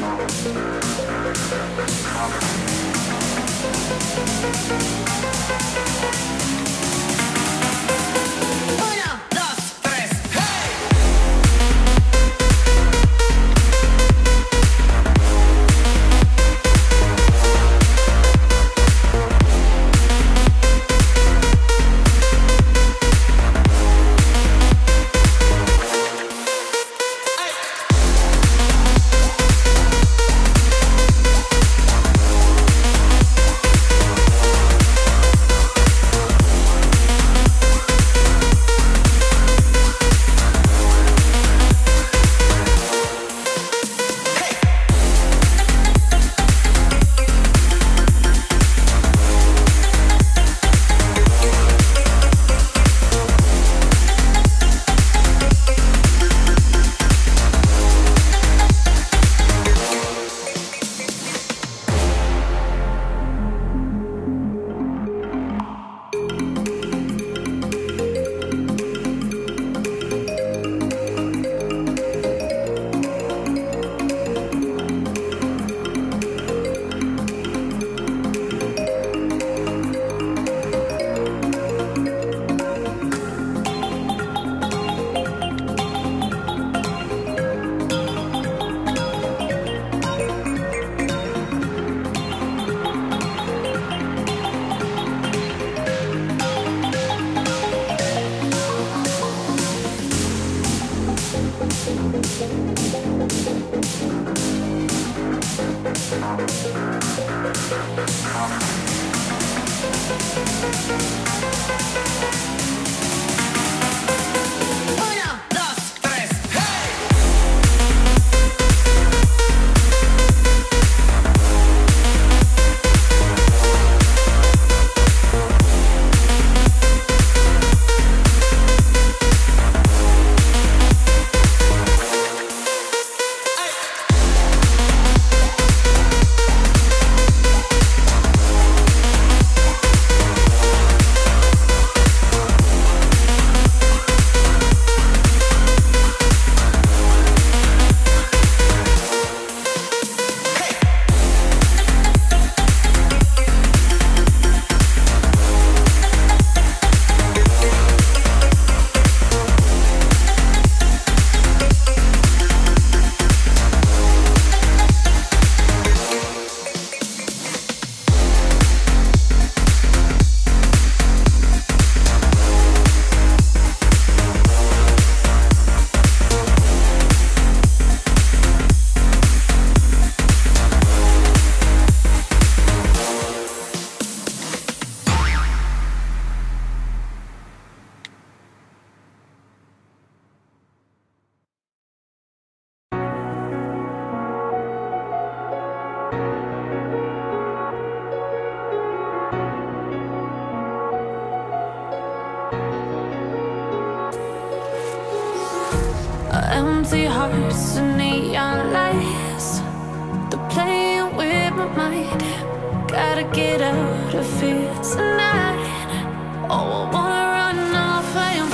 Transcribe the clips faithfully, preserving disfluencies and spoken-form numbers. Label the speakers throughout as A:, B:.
A: Empty hearts and neon lights, they're playing with my mind. Gotta get out of here tonight. Oh, I wanna run off and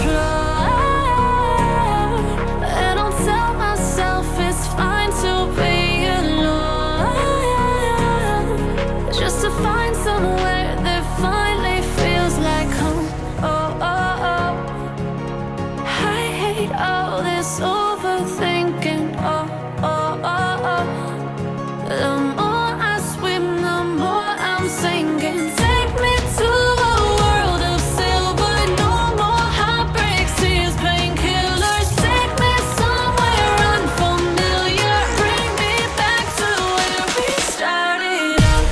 A: fly, and I'll tell myself it's fine to be alone, just to find somewhere that finally feels like home. Oh, oh, oh. I hate all this overthinking. Oh, oh, oh, oh. The more I swim, the more I'm sinking. Take me to a world of silver. No more heartbreaks, tears, painkillers. Take me somewhere unfamiliar. Bring me back to where we started out.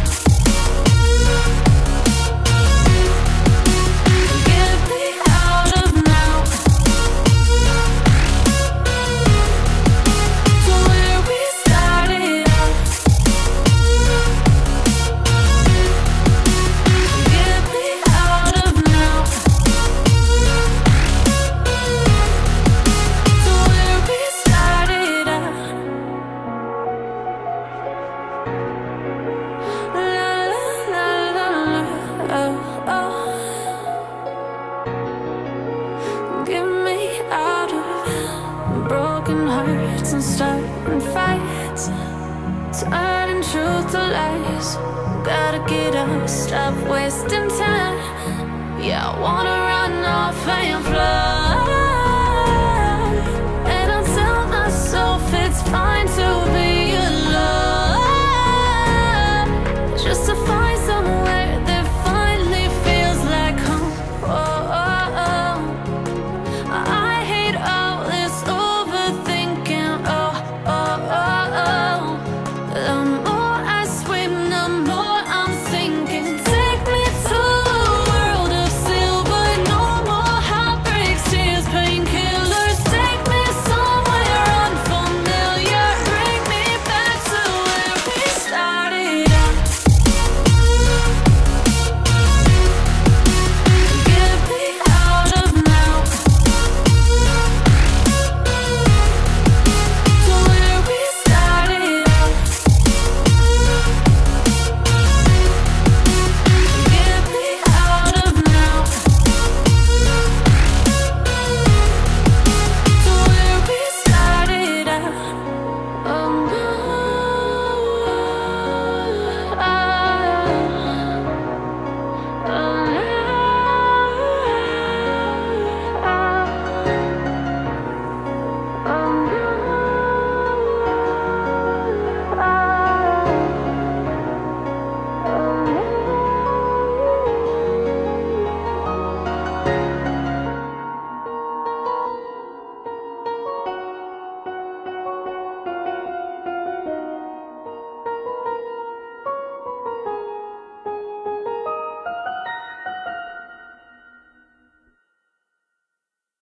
A: Get me out of now, to where we started out. Get me out of now, to where we started out. La la la la la, oh, oh. Get me out of broken hearts and starting fights. turning truth to lies. Gotta get up, stop wasting time. Yeah, I wanna run off and fly.